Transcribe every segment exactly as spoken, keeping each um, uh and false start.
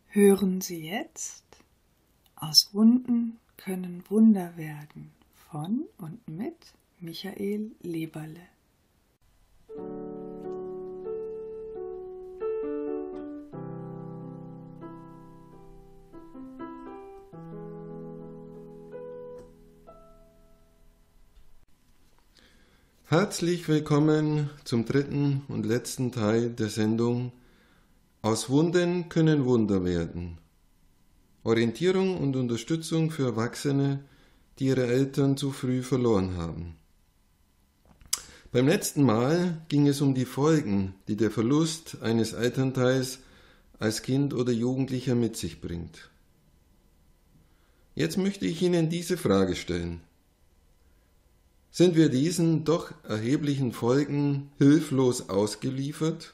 Hören Sie jetzt Aus Wunden können Wunder werden von und mit Michael Leberle. Herzlich willkommen zum dritten und letzten Teil der Sendung Aus Wunden können Wunder werden. Orientierung und Unterstützung für Erwachsene, die ihre Eltern zu früh verloren haben. Beim letzten Mal ging es um die Folgen, die der Verlust eines Elternteils als Kind oder Jugendlicher mit sich bringt. Jetzt möchte ich Ihnen diese Frage stellen. Sind wir diesen doch erheblichen Folgen hilflos ausgeliefert?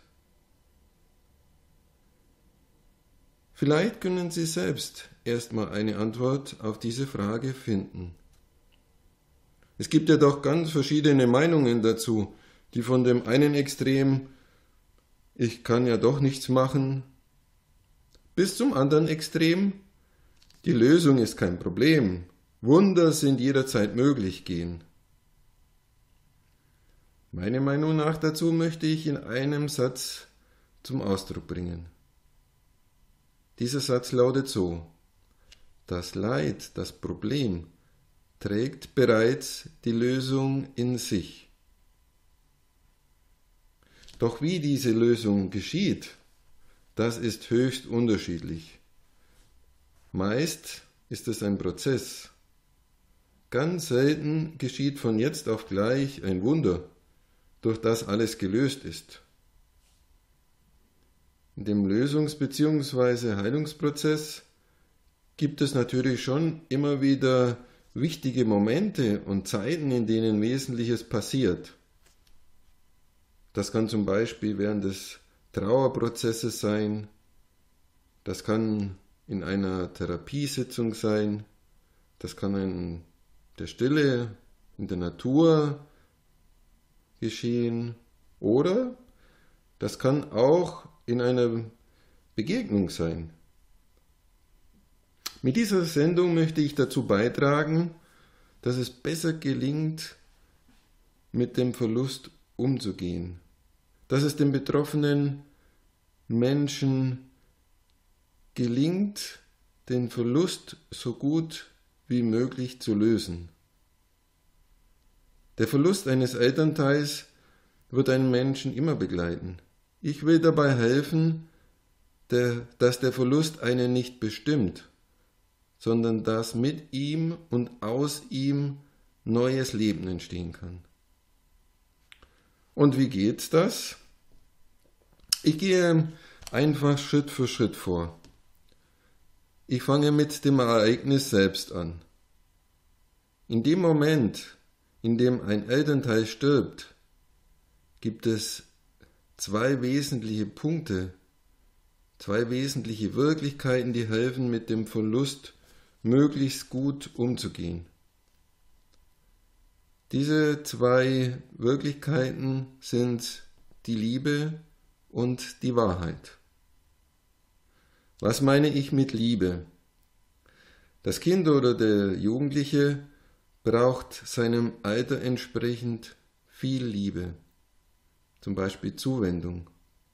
Vielleicht können Sie selbst erstmal eine Antwort auf diese Frage finden. Es gibt ja doch ganz verschiedene Meinungen dazu, die von dem einen Extrem, ich kann ja doch nichts machen, bis zum anderen Extrem, die Lösung ist kein Problem, Wunder sind jederzeit möglich gehen. Meine Meinung nach dazu möchte ich in einem Satz zum Ausdruck bringen. Dieser Satz lautet so: Das Leid, das Problem, trägt bereits die Lösung in sich. Doch wie diese Lösung geschieht, das ist höchst unterschiedlich. Meist ist es ein Prozess. Ganz selten geschieht von jetzt auf gleich ein Wunder, durch das alles gelöst ist. In dem Lösungs- bzw. Heilungsprozess gibt es natürlich schon immer wieder wichtige Momente und Zeiten, in denen Wesentliches passiert. Das kann zum Beispiel während des Trauerprozesses sein, das kann in einer Therapiesitzung sein, das kann in der Stille, in der Natur geschehen oder das kann auch in einer Begegnung sein. Mit dieser Sendung möchte ich dazu beitragen, dass es besser gelingt, mit dem Verlust umzugehen, dass es den betroffenen Menschen gelingt, den Verlust so gut wie möglich zu lösen. Der Verlust eines Elternteils wird einen Menschen immer begleiten. Ich will dabei helfen, der, dass der Verlust einen nicht bestimmt, sondern dass mit ihm und aus ihm neues Leben entstehen kann. Und wie geht das? Ich gehe einfach Schritt für Schritt vor. Ich fange mit dem Ereignis selbst an. In dem Moment, in dem ein Elternteil stirbt, gibt es zwei wesentliche Punkte, zwei wesentliche Wirklichkeiten, die helfen, mit dem Verlust möglichst gut umzugehen. Diese zwei Wirklichkeiten sind die Liebe und die Wahrheit. Was meine ich mit Liebe? Das Kind oder der Jugendliche braucht seinem Alter entsprechend viel Liebe. Zum Beispiel Zuwendung.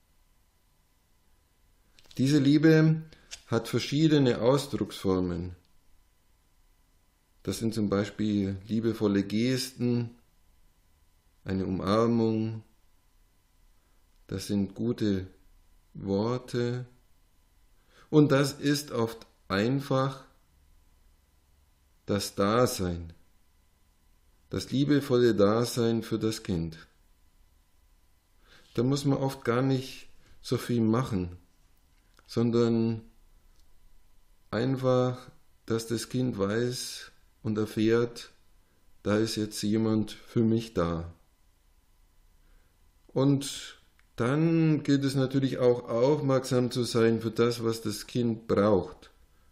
Diese Liebe hat verschiedene Ausdrucksformen. Das sind zum Beispiel liebevolle Gesten, eine Umarmung, das sind gute Worte und das ist oft einfach das Dasein, das liebevolle Dasein für das Kind. Da muss man oft gar nicht so viel machen, sondern einfach, dass das Kind weiß und erfährt, da ist jetzt jemand für mich da. Und dann gilt es natürlich auch aufmerksam zu sein für das, was das Kind braucht.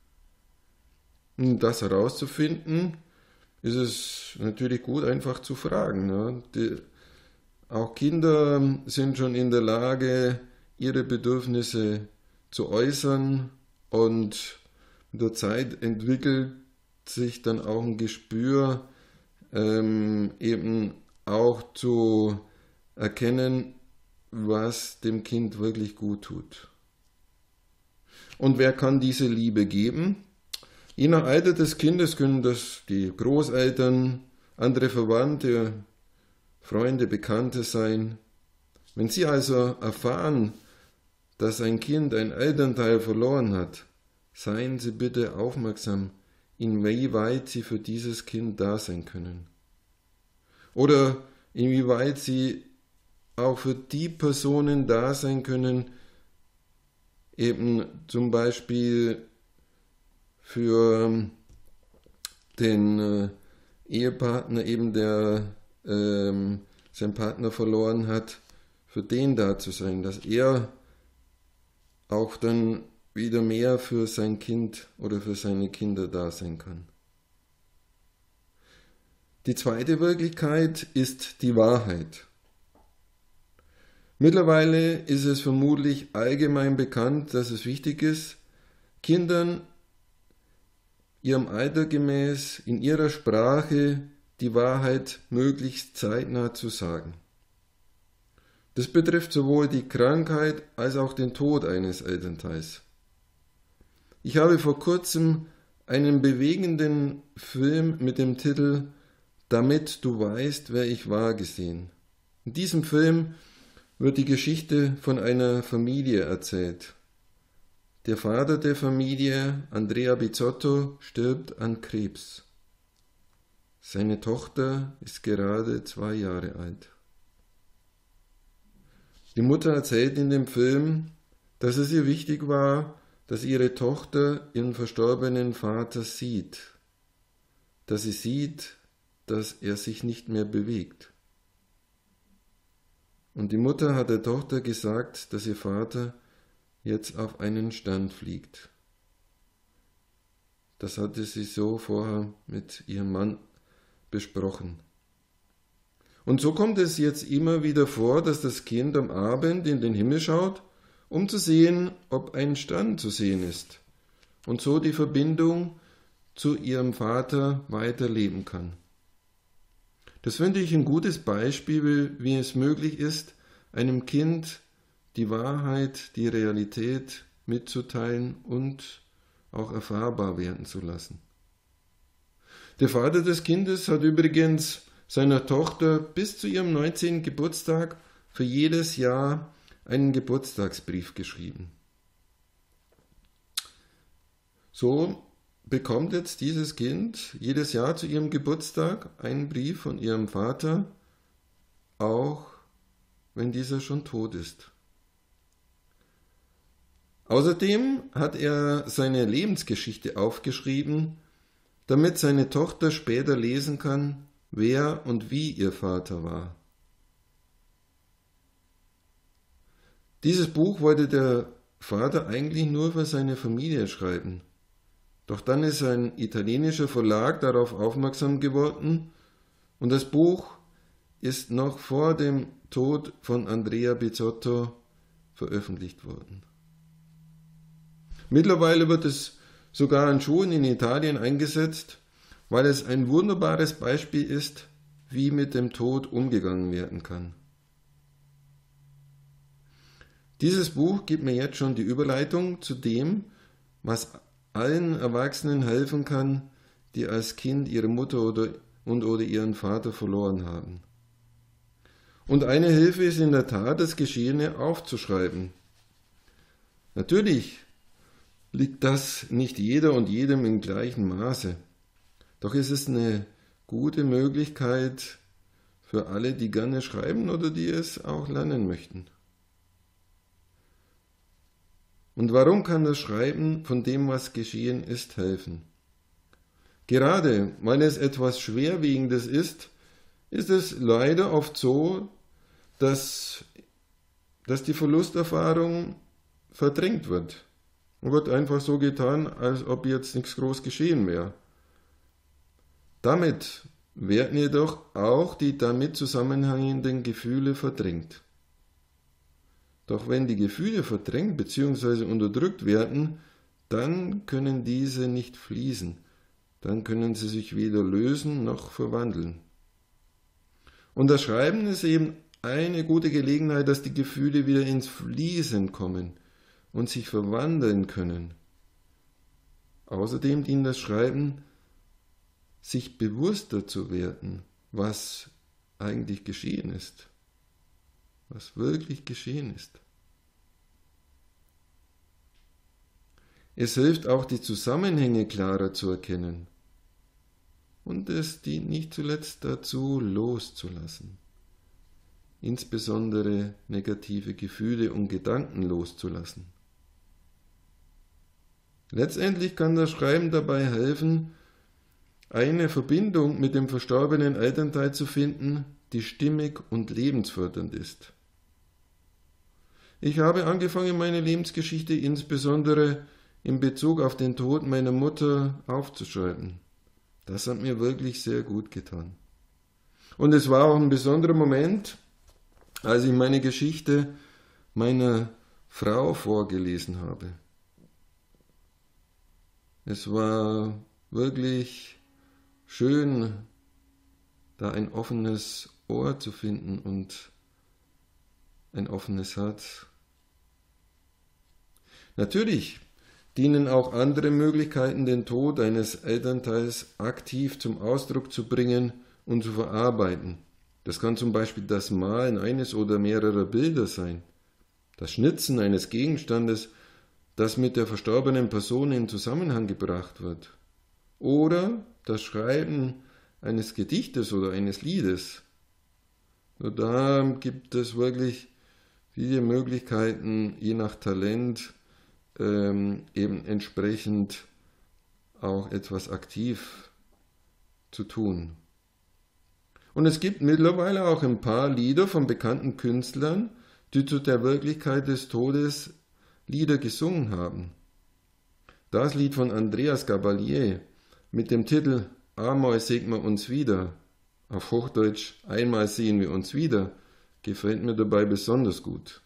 Um das herauszufinden, ist es natürlich gut, einfach zu fragen. Ne? Die, auch Kinder sind schon in der Lage, ihre Bedürfnisse zu äußern und mit der Zeit entwickelt sich dann auch ein Gespür, ähm, eben auch zu erkennen, was dem Kind wirklich gut tut. Und wer kann diese Liebe geben? Je nach Alter des Kindes können das die Großeltern, andere Verwandte, Freunde, Bekannte sein. Wenn Sie also erfahren, dass ein Kind ein Elternteil verloren hat, seien Sie bitte aufmerksam, inwieweit Sie für dieses Kind da sein können. Oder inwieweit Sie auch für die Personen da sein können, eben zum Beispiel für den äh, Ehepartner, eben der ähm, seinen Partner verloren hat, für den da zu sein, dass er auch dann wieder mehr für sein Kind oder für seine Kinder da sein kann. Die zweite Wirklichkeit ist die Wahrheit. Mittlerweile ist es vermutlich allgemein bekannt, dass es wichtig ist, Kindern ihrem Alter gemäß in ihrer Sprache die Wahrheit möglichst zeitnah zu sagen. Das betrifft sowohl die Krankheit als auch den Tod eines Elternteils. Ich habe vor kurzem einen bewegenden Film mit dem Titel »Damit du weißt, wer ich war« gesehen. In diesem Film wird die Geschichte von einer Familie erzählt. Der Vater der Familie, Andrea Bizzotto, stirbt an Krebs. Seine Tochter ist gerade zwei Jahre alt. Die Mutter erzählt in dem Film, dass es ihr wichtig war, dass ihre Tochter ihren verstorbenen Vater sieht, dass sie sieht, dass er sich nicht mehr bewegt. Und die Mutter hat der Tochter gesagt, dass ihr Vater jetzt auf einen Stern fliegt. Das hatte sie so vorher mit ihrem Mann besprochen. Und so kommt es jetzt immer wieder vor, dass das Kind am Abend in den Himmel schaut, um zu sehen, ob ein Stern zu sehen ist und so die Verbindung zu ihrem Vater weiterleben kann. Das finde ich ein gutes Beispiel, wie es möglich ist, einem Kind die Wahrheit, die Realität mitzuteilen und auch erfahrbar werden zu lassen. Der Vater des Kindes hat übrigens seiner Tochter bis zu ihrem neunzehnten Geburtstag für jedes Jahr einen Geburtstagsbrief geschrieben. So bekommt jetzt dieses Kind jedes Jahr zu ihrem Geburtstag einen Brief von ihrem Vater, auch wenn dieser schon tot ist. Außerdem hat er seine Lebensgeschichte aufgeschrieben, damit seine Tochter später lesen kann, wer und wie ihr Vater war. Dieses Buch wollte der Vater eigentlich nur für seine Familie schreiben. Doch dann ist ein italienischer Verlag darauf aufmerksam geworden und das Buch ist noch vor dem Tod von Andrea Bizzotto veröffentlicht worden. Mittlerweile wird es sogar an Schulen in Italien eingesetzt, weil es ein wunderbares Beispiel ist, wie mit dem Tod umgegangen werden kann. Dieses Buch gibt mir jetzt schon die Überleitung zu dem, was allen Erwachsenen helfen kann, die als Kind ihre Mutter oder, und oder ihren Vater verloren haben. Und eine Hilfe ist in der Tat, das Geschehene aufzuschreiben. Natürlich liegt das nicht jeder und jedem im gleichen Maße. Doch ist es eine gute Möglichkeit für alle, die gerne schreiben oder die es auch lernen möchten. Und warum kann das Schreiben von dem, was geschehen ist, helfen? Gerade weil es etwas Schwerwiegendes ist, ist es leider oft so, dass, dass die Verlusterfahrung verdrängt wird. Und wird einfach so getan, als ob jetzt nichts groß geschehen wäre. Damit werden jedoch auch die damit zusammenhängenden Gefühle verdrängt. Doch wenn die Gefühle verdrängt bzw. unterdrückt werden, dann können diese nicht fließen, dann können sie sich weder lösen noch verwandeln. Und das Schreiben ist eben eine gute Gelegenheit, dass die Gefühle wieder ins Fließen kommen und sich verwandeln können. Außerdem dient das Schreiben, sich bewusster zu werden, was eigentlich geschehen ist, was wirklich geschehen ist. Es hilft auch, die Zusammenhänge klarer zu erkennen. Und es dient nicht zuletzt dazu, loszulassen. Insbesondere negative Gefühle und Gedanken loszulassen. Letztendlich kann das Schreiben dabei helfen, eine Verbindung mit dem verstorbenen Elternteil zu finden, die stimmig und lebensfördernd ist. Ich habe angefangen, meine Lebensgeschichte insbesondere in Bezug auf den Tod meiner Mutter aufzuschreiben. Das hat mir wirklich sehr gut getan. Und es war auch ein besonderer Moment, als ich meine Geschichte meiner Frau vorgelesen habe. Es war wirklich schön, da ein offenes Ohr zu finden und ein offenes Herz. Natürlich dienen auch andere Möglichkeiten, den Tod eines Elternteils aktiv zum Ausdruck zu bringen und zu verarbeiten. Das kann zum Beispiel das Malen eines oder mehrerer Bilder sein, das Schnitzen eines Gegenstandes, das mit der verstorbenen Person in Zusammenhang gebracht wird, oder das Schreiben eines Gedichtes oder eines Liedes. Nur da gibt es wirklich viele Möglichkeiten, je nach Talent, ähm, eben entsprechend auch etwas aktiv zu tun. Und es gibt mittlerweile auch ein paar Lieder von bekannten Künstlern, die zu der Wirklichkeit des Todes Lieder gesungen haben. Das Lied von Andreas Gabalier mit dem Titel Einmal sehen wir uns wieder, auf Hochdeutsch Einmal sehen wir uns wieder, gefällt mir dabei besonders gut.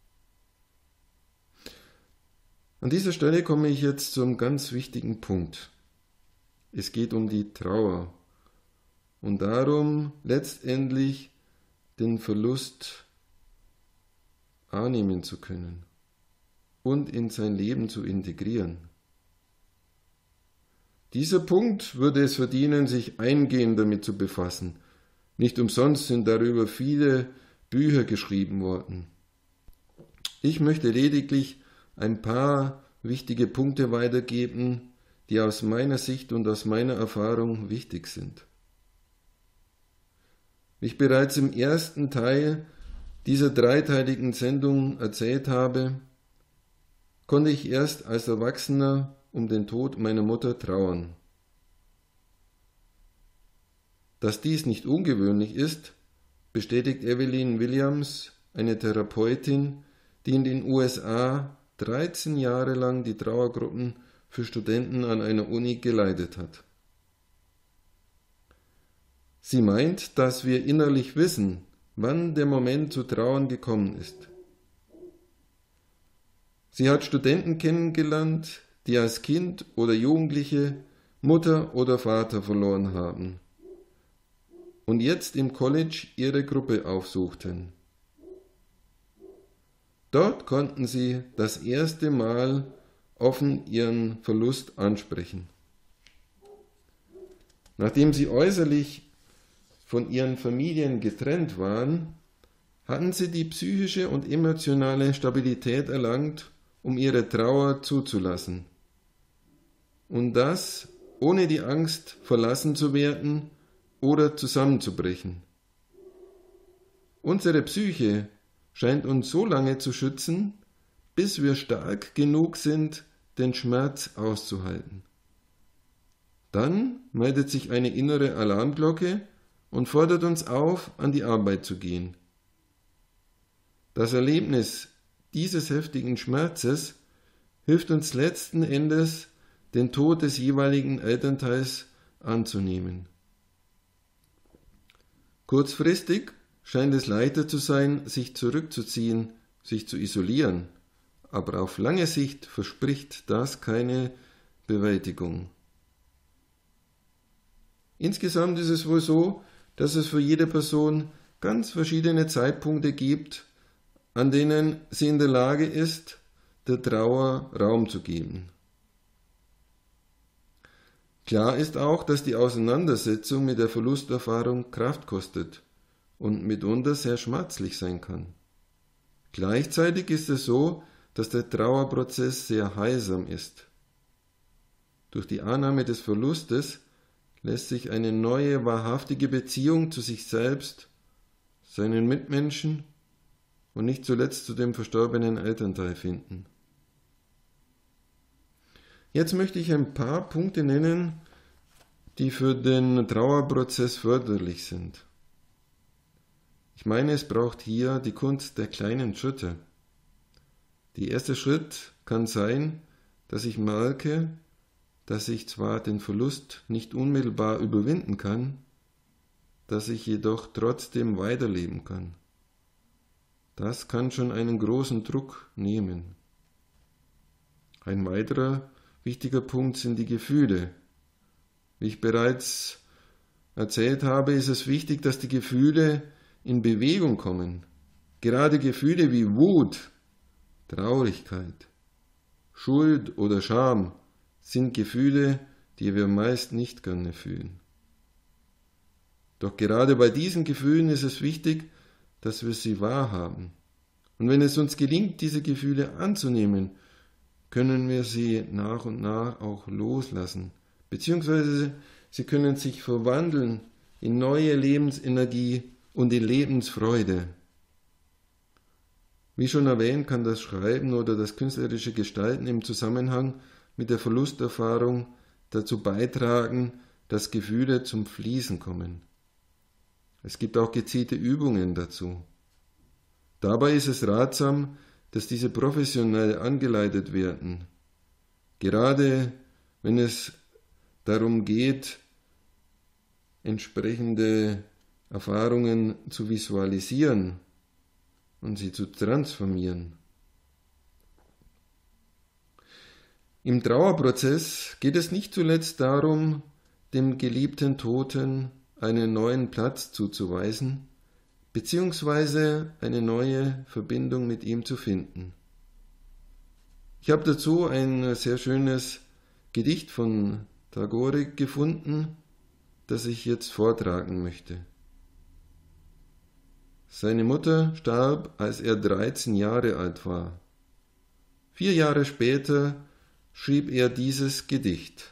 An dieser Stelle komme ich jetzt zum ganz wichtigen Punkt. Es geht um die Trauer und darum, letztendlich den Verlust annehmen zu können und in sein Leben zu integrieren. Dieser Punkt würde es verdienen, sich eingehend damit zu befassen. Nicht umsonst sind darüber viele Bücher geschrieben worden. Ich möchte lediglich ein paar wichtige Punkte weitergeben, die aus meiner Sicht und aus meiner Erfahrung wichtig sind. Wie ich bereits im ersten Teil dieser dreiteiligen Sendung erzählt habe, konnte ich erst als Erwachsener um den Tod meiner Mutter trauern. Dass dies nicht ungewöhnlich ist, bestätigt Evelyn Williams, eine Therapeutin, die in den U S A dreizehn Jahre lang die Trauergruppen für Studenten an einer Uni geleitet hat. Sie meint, dass wir innerlich wissen, wann der Moment zu trauern gekommen ist. Sie hat Studenten kennengelernt, die als Kind oder Jugendliche Mutter oder Vater verloren haben und jetzt im College ihre Gruppe aufsuchten. Dort konnten sie das erste Mal offen ihren Verlust ansprechen. Nachdem sie äußerlich von ihren Familien getrennt waren, hatten sie die psychische und emotionale Stabilität erlangt, um ihre Trauer zuzulassen. Und das ohne die Angst, verlassen zu werden oder zusammenzubrechen. Unsere Psyche scheint uns so lange zu schützen, bis wir stark genug sind, den Schmerz auszuhalten. Dann meldet sich eine innere Alarmglocke und fordert uns auf, an die Arbeit zu gehen. Das Erlebnis dieses heftigen Schmerzes hilft uns letzten Endes, den Tod des jeweiligen Elternteils anzunehmen. Kurzfristig scheint es leichter zu sein, sich zurückzuziehen, sich zu isolieren, aber auf lange Sicht verspricht das keine Bewältigung. Insgesamt ist es wohl so, dass es für jede Person ganz verschiedene Zeitpunkte gibt, an denen sie in der Lage ist, der Trauer Raum zu geben. Klar ist auch, dass die Auseinandersetzung mit der Verlusterfahrung Kraft kostet und mitunter sehr schmerzlich sein kann. Gleichzeitig ist es so, dass der Trauerprozess sehr heilsam ist. Durch die Annahme des Verlustes lässt sich eine neue, wahrhaftige Beziehung zu sich selbst, seinen Mitmenschen und nicht zuletzt zu dem verstorbenen Elternteil finden. Jetzt möchte ich ein paar Punkte nennen, die für den Trauerprozess förderlich sind. Ich meine, es braucht hier die Kunst der kleinen Schritte. Der erste Schritt kann sein, dass ich merke, dass ich zwar den Verlust nicht unmittelbar überwinden kann, dass ich jedoch trotzdem weiterleben kann. Das kann schon einen großen Druck nehmen. Ein weiterer wichtiger Punkt sind die Gefühle. Wie ich bereits erzählt habe, ist es wichtig, dass die Gefühle in Bewegung kommen. Gerade Gefühle wie Wut, Traurigkeit, Schuld oder Scham sind Gefühle, die wir meist nicht gerne fühlen. Doch gerade bei diesen Gefühlen ist es wichtig, dass wir sie wahrhaben. Und wenn es uns gelingt, diese Gefühle anzunehmen, können wir sie nach und nach auch loslassen, beziehungsweise sie können sich verwandeln in neue Lebensenergie und in Lebensfreude. Wie schon erwähnt, kann das Schreiben oder das künstlerische Gestalten im Zusammenhang mit der Verlusterfahrung dazu beitragen, dass Gefühle zum Fließen kommen. Es gibt auch gezielte Übungen dazu. Dabei ist es ratsam, dass diese professionell angeleitet werden. Gerade wenn es darum geht, entsprechende Erfahrungen zu visualisieren und sie zu transformieren. Im Trauerprozess geht es nicht zuletzt darum, dem geliebten Toten einen neuen Platz zuzuweisen, beziehungsweise eine neue Verbindung mit ihm zu finden. Ich habe dazu ein sehr schönes Gedicht von Tagore gefunden, das ich jetzt vortragen möchte. Seine Mutter starb, als er dreizehn Jahre alt war. Vier Jahre später schrieb er dieses Gedicht.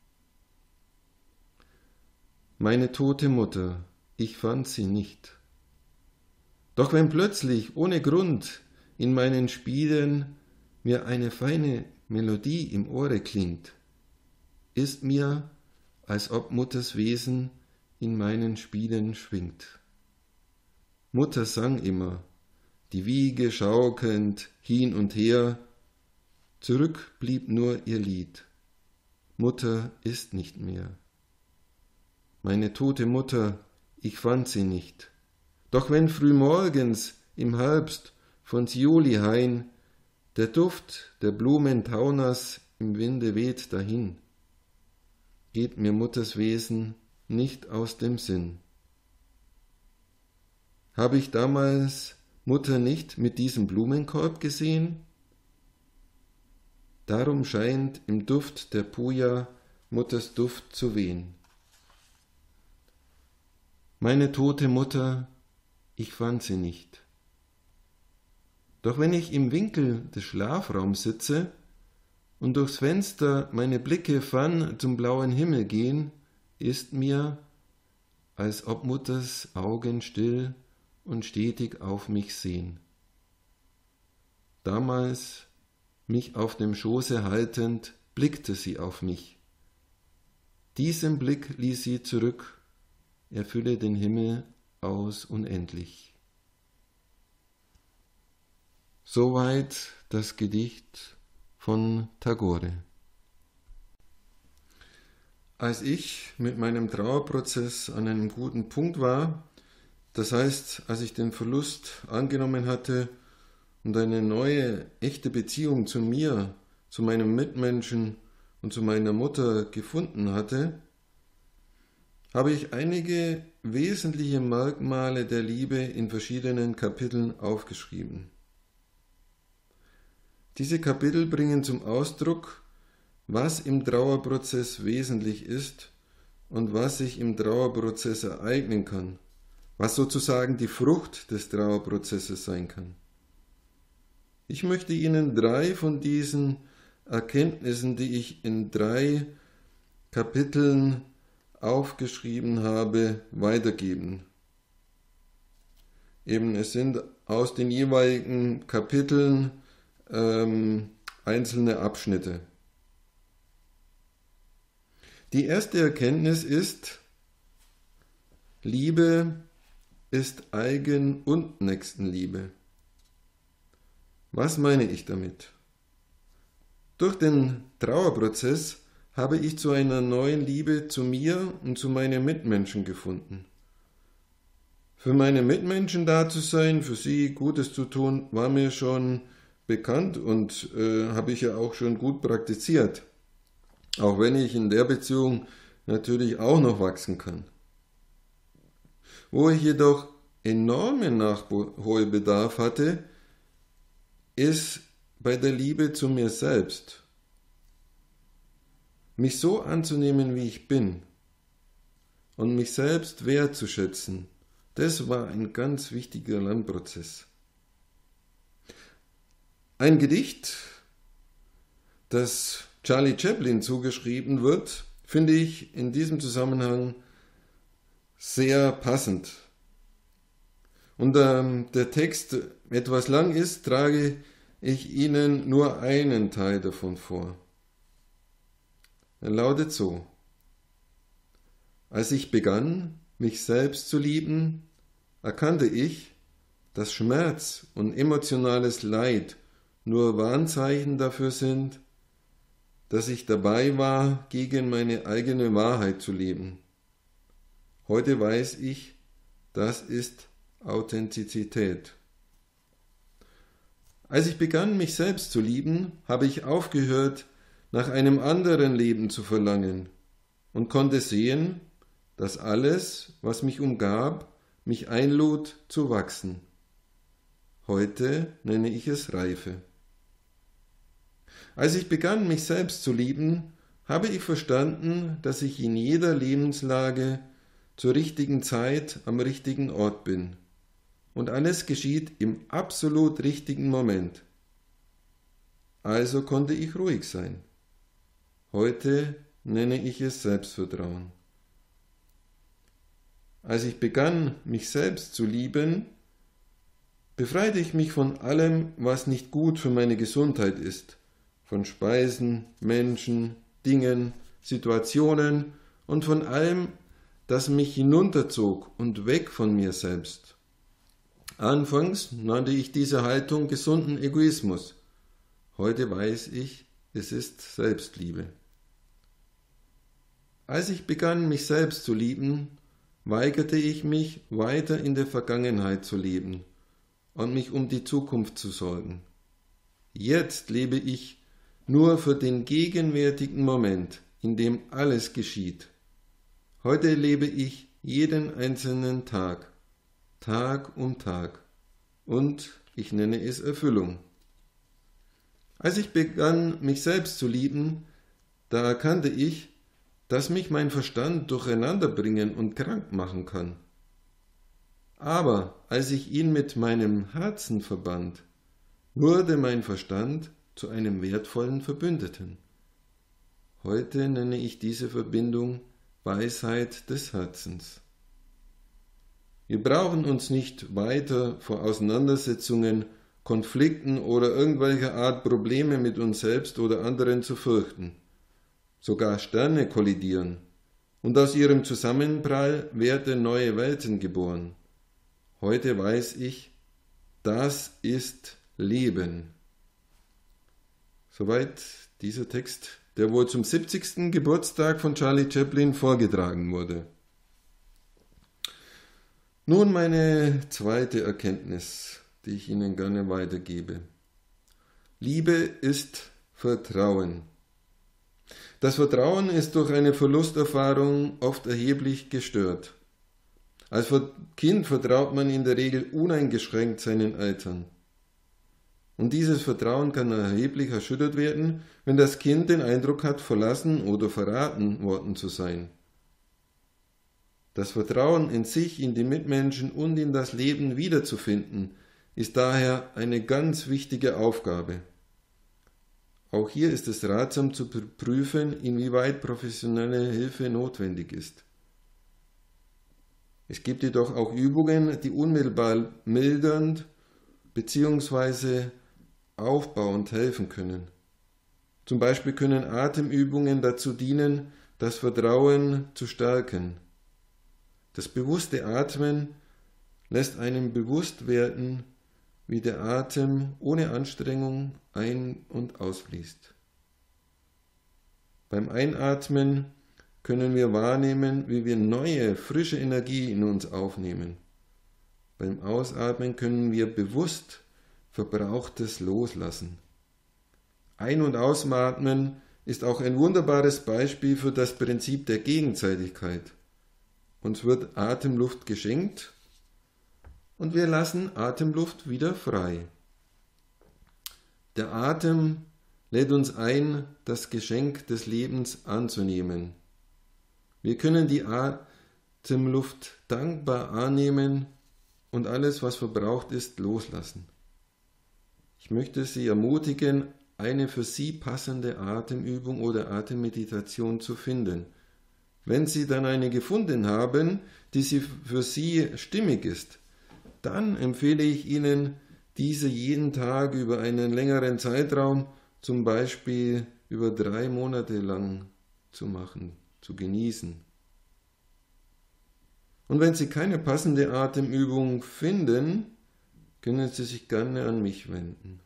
Meine tote Mutter, ich fand sie nicht. Doch wenn plötzlich, ohne Grund, in meinen Spielen mir eine feine Melodie im Ohre klingt, ist mir, als ob Mutters Wesen in meinen Spielen schwingt. Mutter sang immer, die Wiege schaukelnd hin und her, zurück blieb nur ihr Lied. Mutter ist nicht mehr. Meine tote Mutter, ich fand sie nicht. Doch wenn frühmorgens im Herbst von Siolihain der Duft der Blumen Taunas im Winde weht dahin, geht mir Mutters Wesen nicht aus dem Sinn. Habe ich damals Mutter nicht mit diesem Blumenkorb gesehen? Darum scheint im Duft der Puja Mutters Duft zu wehen. Meine tote Mutter, ich fand sie nicht. Doch wenn ich im Winkel des Schlafraums sitze und durchs Fenster meine Blicke fern zum blauen Himmel gehen, ist mir, als ob Mutters Augen still und stetig auf mich sehen. Damals, mich auf dem Schoße haltend, blickte sie auf mich. Diesen Blick ließ sie zurück, er fülle den Himmel aus unendlich. Soweit das Gedicht von Tagore. Als ich mit meinem Trauerprozess an einem guten Punkt war, das heißt, als ich den Verlust angenommen hatte und eine neue, echte Beziehung zu mir, zu meinem Mitmenschen und zu meiner Mutter gefunden hatte, habe ich einige wesentliche Merkmale der Liebe in verschiedenen Kapiteln aufgeschrieben. Diese Kapitel bringen zum Ausdruck, was im Trauerprozess wesentlich ist und was sich im Trauerprozess ereignen kann, was sozusagen die Frucht des Trauerprozesses sein kann. Ich möchte Ihnen drei von diesen Erkenntnissen, die ich in drei Kapiteln aufgeschrieben habe, weitergeben. Eben, es sind aus den jeweiligen Kapiteln ähm, einzelne Abschnitte. Die erste Erkenntnis ist, Liebe ist Eigen- und Nächstenliebe. Was meine ich damit? Durch den Trauerprozess habe ich zu einer neuen Liebe zu mir und zu meinen Mitmenschen gefunden. Für meine Mitmenschen da zu sein, für sie Gutes zu tun, war mir schon bekannt und äh, habe ich ja auch schon gut praktiziert. Auch wenn ich in der Beziehung natürlich auch noch wachsen kann. Wo ich jedoch enormen Nachholbedarf hatte, ist bei der Liebe zu mir selbst. Mich so anzunehmen, wie ich bin und mich selbst wertzuschätzen, das war ein ganz wichtiger Lernprozess. Ein Gedicht, das Charlie Chaplin zugeschrieben wird, finde ich in diesem Zusammenhang sehr passend. Und da ähm, der Text etwas lang ist, trage ich Ihnen nur einen Teil davon vor. Er lautet so: Als ich begann, mich selbst zu lieben, erkannte ich, dass Schmerz und emotionales Leid nur Warnzeichen dafür sind, dass ich dabei war, gegen meine eigene Wahrheit zu leben. Heute weiß ich, das ist Authentizität. Als ich begann, mich selbst zu lieben, habe ich aufgehört, nach einem anderen Leben zu verlangen und konnte sehen, dass alles, was mich umgab, mich einlud zu wachsen. Heute nenne ich es Reife. Als ich begann, mich selbst zu lieben, habe ich verstanden, dass ich in jeder Lebenslage zur richtigen Zeit am richtigen Ort bin und alles geschieht im absolut richtigen Moment. Also konnte ich ruhig sein. Heute nenne ich es Selbstvertrauen. Als ich begann, mich selbst zu lieben, befreite ich mich von allem, was nicht gut für meine Gesundheit ist, von Speisen, Menschen, Dingen, Situationen und von allem, das mich hinunterzog und weg von mir selbst. Anfangs nannte ich diese Haltung gesunden Egoismus. Heute weiß ich, es ist Selbstliebe. Als ich begann, mich selbst zu lieben, weigerte ich mich, weiter in der Vergangenheit zu leben und mich um die Zukunft zu sorgen. Jetzt lebe ich nur für den gegenwärtigen Moment, in dem alles geschieht. Heute lebe ich jeden einzelnen Tag, Tag um Tag, und ich nenne es Erfüllung. Als ich begann, mich selbst zu lieben, da erkannte ich, dass mich mein Verstand durcheinander bringen und krank machen kann. Aber als ich ihn mit meinem Herzen verband, wurde mein Verstand zu einem wertvollen Verbündeten. Heute nenne ich diese Verbindung Weisheit des Herzens. Wir brauchen uns nicht weiter vor Auseinandersetzungen, Konflikten oder irgendwelcher Art Probleme mit uns selbst oder anderen zu fürchten. Sogar Sterne kollidieren, und aus ihrem Zusammenprall werden neue Welten geboren. Heute weiß ich, das ist Leben. Soweit dieser Text, der wohl zum siebzigsten Geburtstag von Charlie Chaplin vorgetragen wurde. Nun meine zweite Erkenntnis, die ich Ihnen gerne weitergebe. Liebe ist Vertrauen. Das Vertrauen ist durch eine Verlusterfahrung oft erheblich gestört. Als Kind vertraut man in der Regel uneingeschränkt seinen Eltern. Und dieses Vertrauen kann erheblich erschüttert werden, wenn das Kind den Eindruck hat, verlassen oder verraten worden zu sein. Das Vertrauen in sich, in die Mitmenschen und in das Leben wiederzufinden, ist daher eine ganz wichtige Aufgabe. Auch hier ist es ratsam zu prüfen, inwieweit professionelle Hilfe notwendig ist. Es gibt jedoch auch Übungen, die unmittelbar mildernd bzw. aufbauend helfen können. Zum Beispiel können Atemübungen dazu dienen, das Vertrauen zu stärken. Das bewusste Atmen lässt einem bewusst werden, wie der Atem ohne Anstrengung ein- und ausfließt. Beim Einatmen können wir wahrnehmen, wie wir neue, frische Energie in uns aufnehmen. Beim Ausatmen können wir bewusst Verbrauchtes loslassen. Ein- und Ausatmen ist auch ein wunderbares Beispiel für das Prinzip der Gegenseitigkeit. Uns wird Atemluft geschenkt und wir lassen Atemluft wieder frei. Der Atem lädt uns ein, das Geschenk des Lebens anzunehmen. Wir können die Atemluft dankbar annehmen und alles, was verbraucht ist, loslassen. Ich möchte Sie ermutigen, eine für Sie passende Atemübung oder Atemmeditation zu finden. Wenn Sie dann eine gefunden haben, die Sie für Sie stimmig ist, dann empfehle ich Ihnen, diese jeden Tag über einen längeren Zeitraum, zum Beispiel über drei Monate lang zu machen, zu genießen. Und wenn Sie keine passende Atemübung finden, können Sie sich gerne an mich wenden.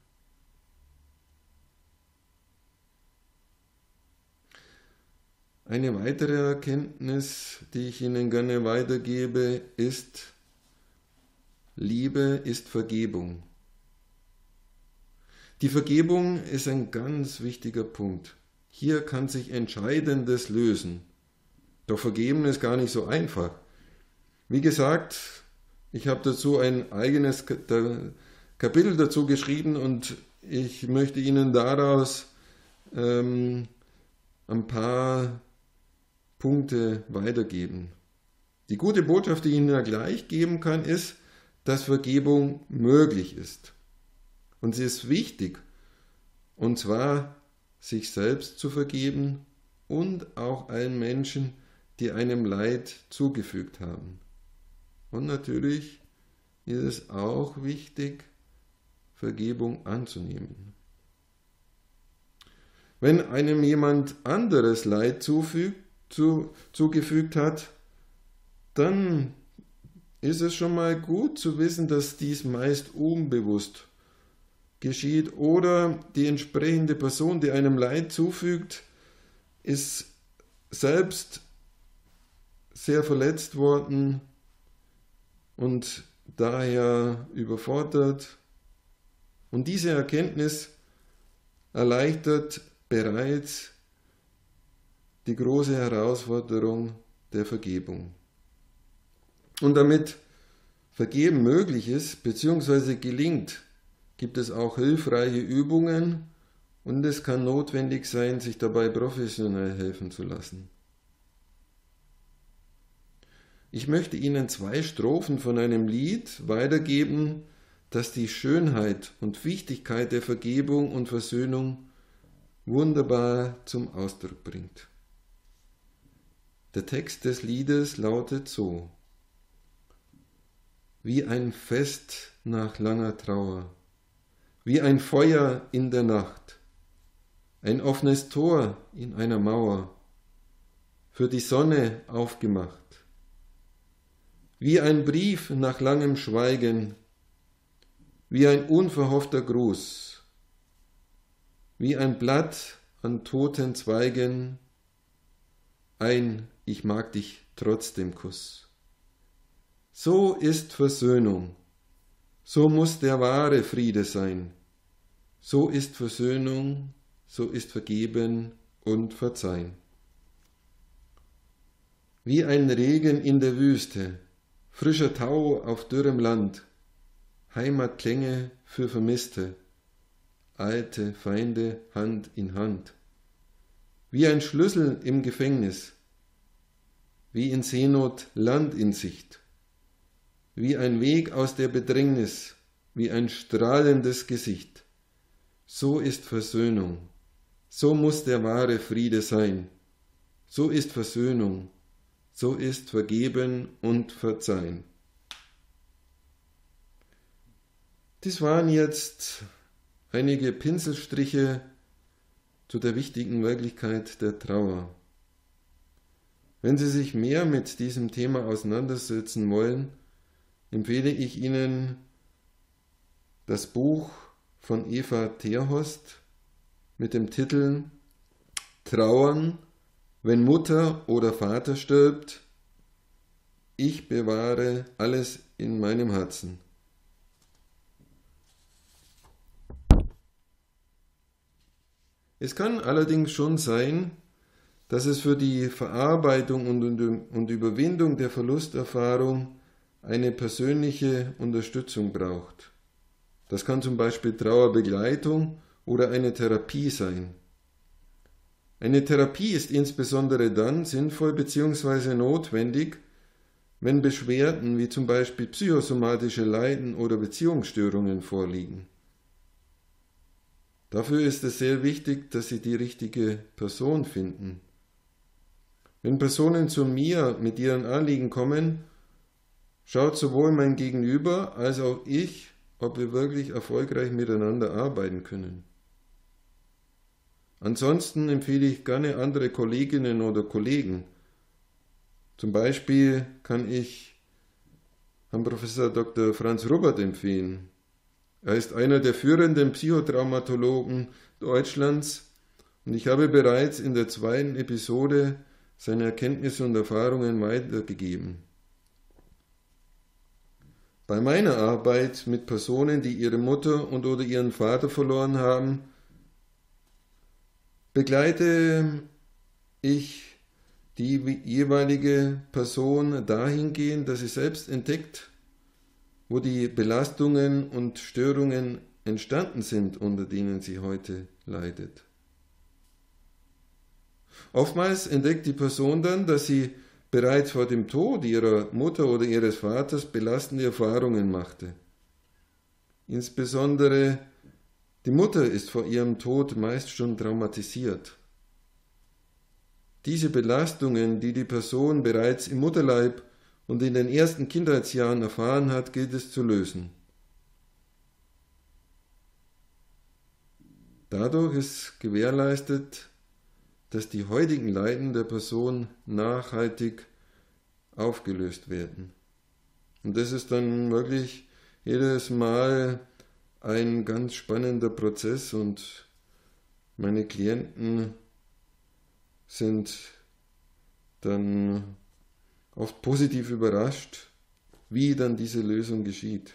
Eine weitere Erkenntnis, die ich Ihnen gerne weitergebe, ist: Liebe ist Vergebung. Die Vergebung ist ein ganz wichtiger Punkt. Hier kann sich Entscheidendes lösen. Doch Vergeben ist gar nicht so einfach. Wie gesagt, ich habe dazu ein eigenes Kapitel dazu geschrieben und ich möchte Ihnen daraus ähm, ein paar Punkte weitergeben. Die gute Botschaft, die ich Ihnen gleich geben kann, ist, dass Vergebung möglich ist. Und sie ist wichtig, und zwar sich selbst zu vergeben und auch allen Menschen, die einem Leid zugefügt haben. Und natürlich ist es auch wichtig, Vergebung anzunehmen. Wenn einem jemand anderes Leid zufügt, zu, zugefügt hat, dann ist es schon mal gut zu wissen, dass dies meist unbewusst geschieht oder die entsprechende Person, die einem Leid zufügt, ist selbst sehr verletzt worden und daher überfordert. Und diese Erkenntnis erleichtert bereits die große Herausforderung der Vergebung. Und damit Vergeben möglich ist bzw. gelingt, gibt es auch hilfreiche Übungen und es kann notwendig sein, sich dabei professionell helfen zu lassen. Ich möchte Ihnen zwei Strophen von einem Lied weitergeben, das die Schönheit und Wichtigkeit der Vergebung und Versöhnung wunderbar zum Ausdruck bringt. Der Text des Liedes lautet so: Wie ein Fest nach langer Trauer, wie ein Feuer in der Nacht, ein offenes Tor in einer Mauer, für die Sonne aufgemacht, wie ein Brief nach langem Schweigen, wie ein unverhoffter Gruß, wie ein Blatt an toten Zweigen, ein Ich mag dich trotzdem Kuss. So ist Versöhnung, So muss der wahre Friede sein. So ist Versöhnung, so ist Vergeben und Verzeihen. Wie ein Regen in der Wüste, frischer Tau auf dürrem Land, Heimatklänge für Vermisste, alte Feinde Hand in Hand. Wie ein Schlüssel im Gefängnis, wie in Seenot Land in Sicht, wie ein Weg aus der Bedrängnis, wie ein strahlendes Gesicht. So ist Versöhnung, so muss der wahre Friede sein, so ist Versöhnung, so ist Vergeben und Verzeihen. Dies waren jetzt einige Pinselstriche zu der wichtigen Wirklichkeit der Trauer. Wenn Sie sich mehr mit diesem Thema auseinandersetzen wollen, empfehle ich Ihnen das Buch von Eva Terhorst mit dem Titel Trauern, wenn Mutter oder Vater stirbt, ich bewahre alles in meinem Herzen. Es kann allerdings schon sein, dass es für die Verarbeitung und Überwindung der Verlusterfahrung eine persönliche Unterstützung braucht. Das kann zum Beispiel Trauerbegleitung oder eine Therapie sein. Eine Therapie ist insbesondere dann sinnvoll bzw. notwendig, wenn Beschwerden wie zum Beispiel psychosomatische Leiden oder Beziehungsstörungen vorliegen. Dafür ist es sehr wichtig, dass Sie die richtige Person finden. Wenn Personen zu mir mit ihren Anliegen kommen, schaut sowohl mein Gegenüber als auch ich, ob wir wirklich erfolgreich miteinander arbeiten können. Ansonsten empfehle ich gerne andere Kolleginnen oder Kollegen. Zum Beispiel kann ich Herrn Professor Doktor Franz Rubbert empfehlen. Er ist einer der führenden Psychotraumatologen Deutschlands und ich habe bereits in der zweiten Episode seine Erkenntnisse und Erfahrungen weitergegeben. Bei meiner Arbeit mit Personen, die ihre Mutter und oder ihren Vater verloren haben, begleite ich die jeweilige Person dahingehend, dass sie selbst entdeckt, wo die Belastungen und Störungen entstanden sind, unter denen sie heute leidet. Oftmals entdeckt die Person dann, dass sie bereits vor dem Tod ihrer Mutter oder ihres Vaters belastende Erfahrungen machte. Insbesondere die Mutter ist vor ihrem Tod meist schon traumatisiert. Diese Belastungen, die die Person bereits im Mutterleib und in den ersten Kindheitsjahren erfahren hat, gilt es zu lösen. Dadurch ist gewährleistet, dass die heutigen Leiden der Person nachhaltig aufgelöst werden. Und das ist dann wirklich jedes Mal ein ganz spannender Prozess und meine Klienten sind dann oft positiv überrascht, wie dann diese Lösung geschieht.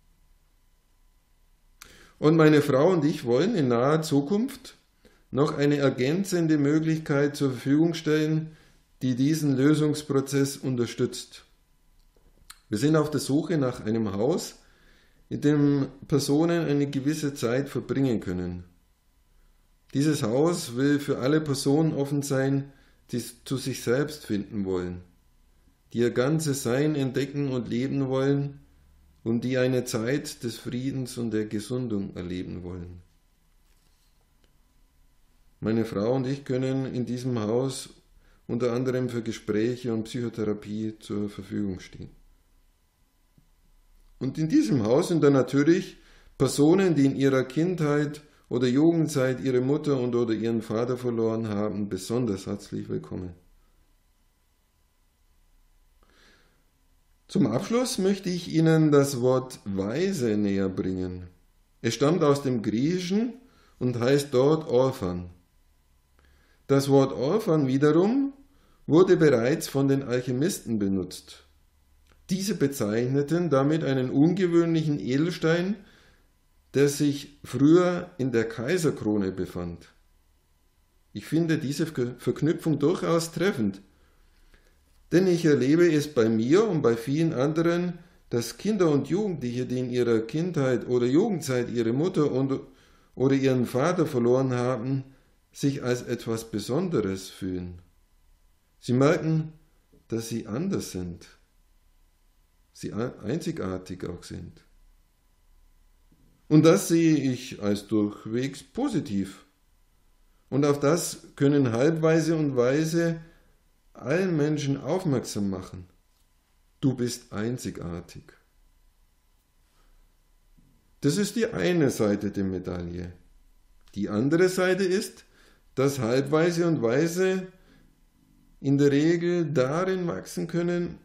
Und meine Frau und ich wollen in naher Zukunft noch eine ergänzende Möglichkeit zur Verfügung stellen, die diesen Lösungsprozess unterstützt. Wir sind auf der Suche nach einem Haus, in dem Personen eine gewisse Zeit verbringen können. Dieses Haus will für alle Personen offen sein, die zu sich selbst finden wollen, die ihr ganzes Sein entdecken und leben wollen und die eine Zeit des Friedens und der Gesundung erleben wollen. Meine Frau und ich können in diesem Haus unter anderem für Gespräche und Psychotherapie zur Verfügung stehen. Und in diesem Haus sind dann natürlich Personen, die in ihrer Kindheit oder Jugendzeit ihre Mutter und oder ihren Vater verloren haben, besonders herzlich willkommen. Zum Abschluss möchte ich Ihnen das Wort Waise näher bringen. Es stammt aus dem Griechischen und heißt dort Orphan. Das Wort Orphan wiederum wurde bereits von den Alchemisten benutzt. Diese bezeichneten damit einen ungewöhnlichen Edelstein, der sich früher in der Kaiserkrone befand. Ich finde diese Verknüpfung durchaus treffend, denn ich erlebe es bei mir und bei vielen anderen, dass Kinder und Jugendliche, die in ihrer Kindheit oder Jugendzeit ihre Mutter und, oder ihren Vater verloren haben, sich als etwas Besonderes fühlen. Sie merken, dass sie anders sind, sie einzigartig auch sind. Und das sehe ich als durchwegs positiv. Und auf das können Halbweise und Weise allen Menschen aufmerksam machen. Du bist einzigartig. Das ist die eine Seite der Medaille. Die andere Seite ist, dass Halbweise und Weise in der Regel darin wachsen können,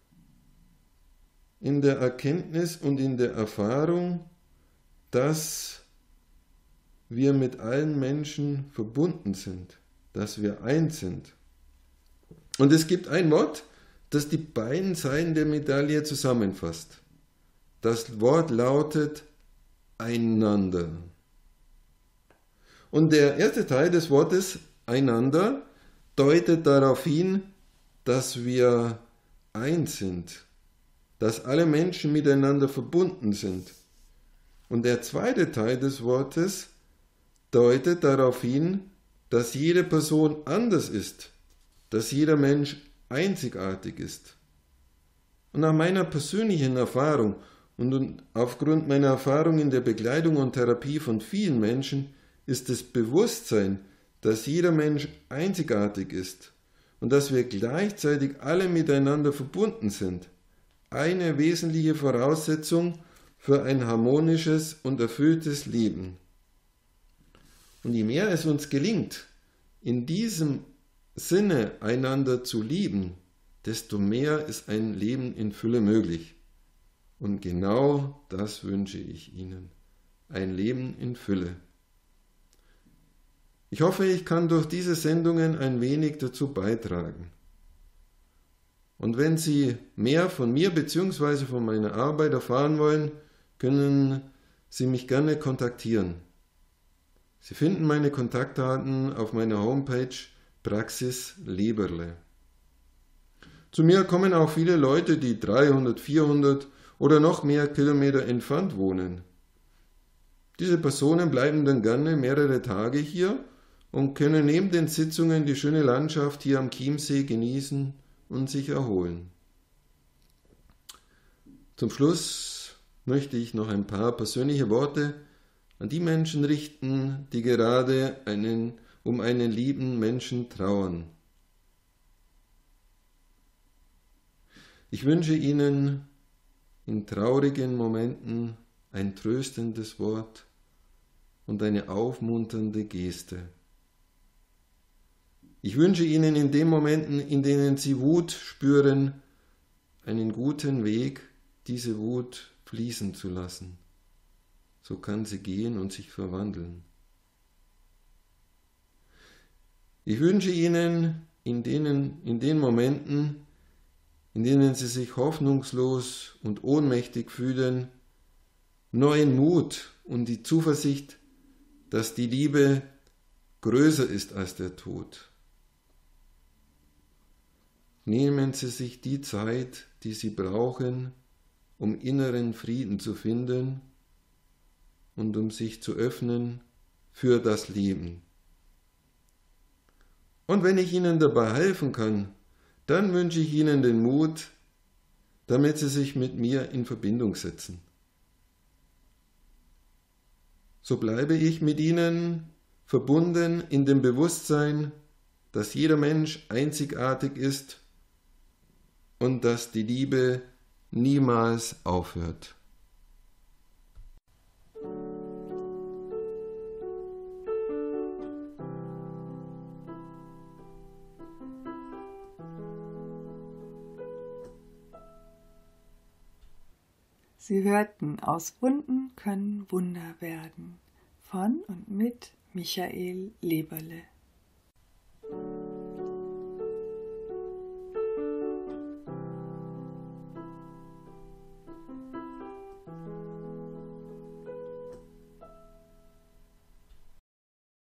in der Erkenntnis und in der Erfahrung, dass wir mit allen Menschen verbunden sind, dass wir eins sind. Und es gibt ein Wort, das die beiden Seiten der Medaille zusammenfasst. Das Wort lautet einander. Und der erste Teil des Wortes einander deutet darauf hin, dass wir eins sind, dass alle Menschen miteinander verbunden sind. Und der zweite Teil des Wortes deutet darauf hin, dass jede Person anders ist, dass jeder Mensch einzigartig ist. Und nach meiner persönlichen Erfahrung und aufgrund meiner Erfahrung in der Begleitung und Therapie von vielen Menschen ist das Bewusstsein, dass jeder Mensch einzigartig ist und dass wir gleichzeitig alle miteinander verbunden sind, eine wesentliche Voraussetzung für ein harmonisches und erfülltes Leben. Und je mehr es uns gelingt, in diesem Sinne einander zu lieben, desto mehr ist ein Leben in Fülle möglich. Und genau das wünsche ich Ihnen, ein Leben in Fülle. Ich hoffe, ich kann durch diese Sendungen ein wenig dazu beitragen. Und wenn Sie mehr von mir bzw. von meiner Arbeit erfahren wollen, können Sie mich gerne kontaktieren. Sie finden meine Kontaktdaten auf meiner Homepage Praxis Leberle. Zu mir kommen auch viele Leute, die dreihundert, vierhundert oder noch mehr Kilometer entfernt wohnen. Diese Personen bleiben dann gerne mehrere Tage hier und können neben den Sitzungen die schöne Landschaft hier am Chiemsee genießen und sich erholen. Zum Schluss möchte ich noch ein paar persönliche Worte an die Menschen richten, die gerade einen, um einen lieben Menschen trauern. Ich wünsche Ihnen in traurigen Momenten ein tröstendes Wort und eine aufmunternde Geste. Ich wünsche Ihnen in den Momenten, in denen Sie Wut spüren, einen guten Weg, diese Wut fließen zu lassen. So kann sie gehen und sich verwandeln. Ich wünsche Ihnen in, denen, in den Momenten, in denen Sie sich hoffnungslos und ohnmächtig fühlen, neuen Mut und die Zuversicht, dass die Liebe größer ist als der Tod. Nehmen Sie sich die Zeit, die Sie brauchen, um inneren Frieden zu finden und um sich zu öffnen für das Leben. Und wenn ich Ihnen dabei helfen kann, dann wünsche ich Ihnen den Mut, damit Sie sich mit mir in Verbindung setzen. So bleibe ich mit Ihnen verbunden in dem Bewusstsein, dass jeder Mensch einzigartig ist und dass die Liebe niemals aufhört. Sie hörten Aus Wunden können Wunder werden von und mit Michael Leberle.